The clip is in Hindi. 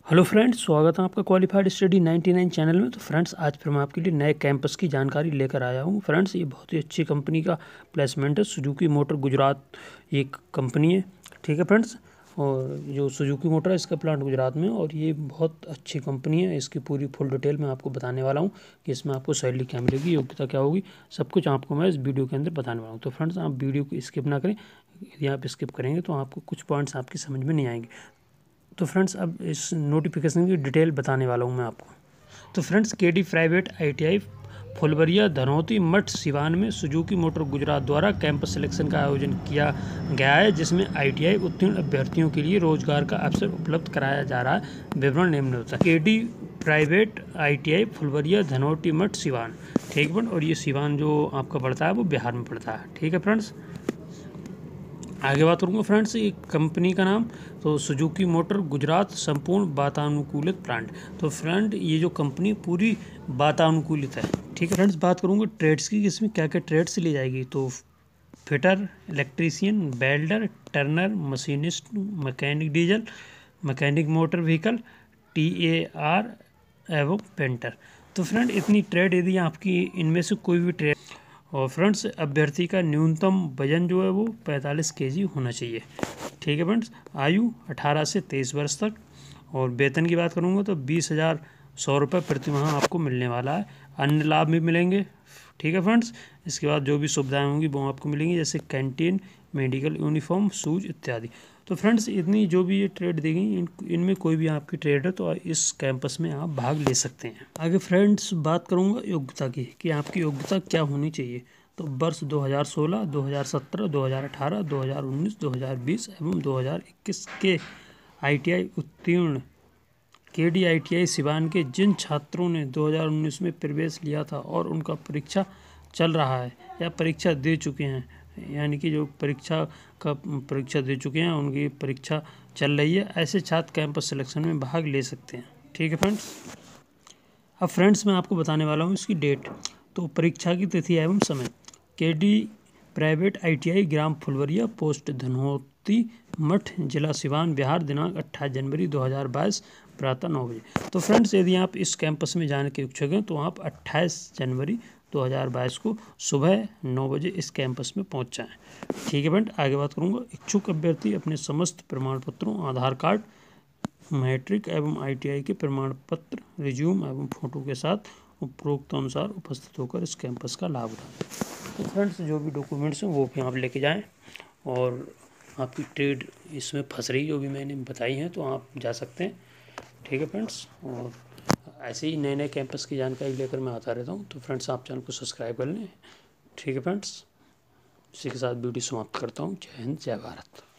हेलो फ्रेंड्स, स्वागत है आपका क्वालिफाइड स्टडी 99 चैनल में। तो फ्रेंड्स, आज फिर मैं आपके लिए नए कैंपस की जानकारी लेकर आया हूँ। फ्रेंड्स, ये बहुत ही अच्छी कंपनी का प्लेसमेंट है। सुजुकी मोटर गुजरात ये कंपनी है, ठीक है फ्रेंड्स। और जो सुजुकी मोटर है, इसका प्लांट गुजरात में, और ये बहुत अच्छी कंपनी है। इसकी पूरी फुल डिटेल मैं आपको बताने वाला हूँ कि इसमें आपको सैलरी क्या मिलेगी, योग्यता क्या होगी, सब कुछ आपको मैं इस वीडियो के अंदर बताने वाला हूँ। तो फ्रेंड्स, आप वीडियो को स्किप ना करें। यदि आप स्किप करेंगे तो आपको कुछ पॉइंट्स आपकी समझ में नहीं आएंगे। तो फ्रेंड्स, अब इस नोटिफिकेशन की डिटेल बताने वाला हूँ मैं आपको। तो friends, KD private ITI Phulwaria Dhanauti Math Siwan में सुजुकी मोटर गुजरात द्वारा कैंपस सिलेक्शन का आयोजन किया गया है, जिसमें आईटीआई उत्तीर्ण अभ्यर्थियों के लिए रोजगार का अवसर उपलब्ध कराया जा रहा है। विवरण निम्नलिखित है। KD private ITI Phulwaria Dhanauti Math Siwan, ठीक है। और ये सिवान जो आपका पड़ता है वो बिहार में पड़ता है, ठीक है फ्रेंड्स। आगे बात करूँगा फ्रेंड्स, ये कंपनी का नाम तो सुजुकी मोटर गुजरात संपूर्ण वातानुकूलित प्लांट। तो फ्रेंड, ये जो कंपनी पूरी वातानुकूलित है, ठीक है फ्रेंड्स। बात करूँगा ट्रेड्स की, इसमें क्या क्या ट्रेड्स ली जाएगी। तो fitter, electrician, welder, turner, machinist, mechanic diesel, mechanic motor vehicle, TAR एवं पेंटर। तो फ्रेंड, इतनी ट्रेड यदि आपकी इनमें से कोई भी ट्रेड। और फ्रेंड्स, अभ्यर्थी का न्यूनतम वजन जो है वो 45 kg होना चाहिए, ठीक है फ्रेंड्स। आयु 18 से 23 वर्ष तक। और वेतन की बात करूँगा तो 20,100 रुपये प्रति माह आपको मिलने वाला है। अन्य लाभ भी मिलेंगे, ठीक है फ्रेंड्स। इसके बाद जो भी सुविधाएं होंगी वो आपको मिलेंगी, जैसे कैंटीन, मेडिकल, यूनिफॉर्म, शूज इत्यादि। तो फ्रेंड्स, इतनी जो भी ये ट्रेड दी गई, इनमें कोई भी आपकी ट्रेड है तो इस कैंपस में आप भाग ले सकते हैं। आगे फ्रेंड्स, बात करूंगा योग्यता की कि आपकी योग्यता क्या होनी चाहिए। तो वर्ष 2016, 2017, 2018, 2019, 2020 एवं 2021 के ITI उत्तीर्ण केडी ITI सिवान के जिन छात्रों ने 2019 में प्रवेश लिया था और उनका परीक्षा चल रहा है या परीक्षा दे चुके हैं, यानी कि जो परीक्षा दे चुके हैं उनकी परीक्षा चल रही है, ऐसे छात्र कैंपस सिलेक्शन में भाग ले सकते हैं, ठीक है फ्रेंड्स। अब फ्रेंड्स, मैं आपको बताने वाला हूँ इसकी डेट। तो परीक्षा की तिथि एवं समय। केडी प्राइवेट ITI ग्राम फुलवरिया, पोस्ट धनौती मठ, जिला सिवान, बिहार। दिनांक 28 जनवरी 2022, प्रातः 9 बजे। तो फ्रेंड्स, यदि आप इस कैंपस में जाने के इच्छुक हैं तो आप 28 जनवरी 2022 को सुबह 9 बजे इस कैंपस में पहुंच जाएं, ठीक है फ्रेंड। आगे बात करूंगा, इच्छुक अभ्यर्थी अपने समस्त प्रमाण पत्रों, आधार कार्ड, मैट्रिक एवं ITI के प्रमाण पत्र, रिज्यूम एवं फोटो के साथ उपरोक्त अनुसार उपस्थित होकर इस कैंपस का लाभ उठाएं। तो फ्रेंड्स, जो भी डॉक्यूमेंट्स हैं वो भी आप लेके जाएं। और आपकी ट्रेड इसमें फंस रही जो भी मैंने बताई हैं तो आप जा सकते हैं, ठीक है फ्रेंड्स। और ऐसे ही नए नए कैंपस की जानकारी लेकर मैं आता रहता हूँ। तो फ्रेंड्स, आप चैनल को सब्सक्राइब कर लें, ठीक है फ्रेंड्स। इसी के साथ वीडियो समाप्त करता हूँ। जय हिंद, जय भारत।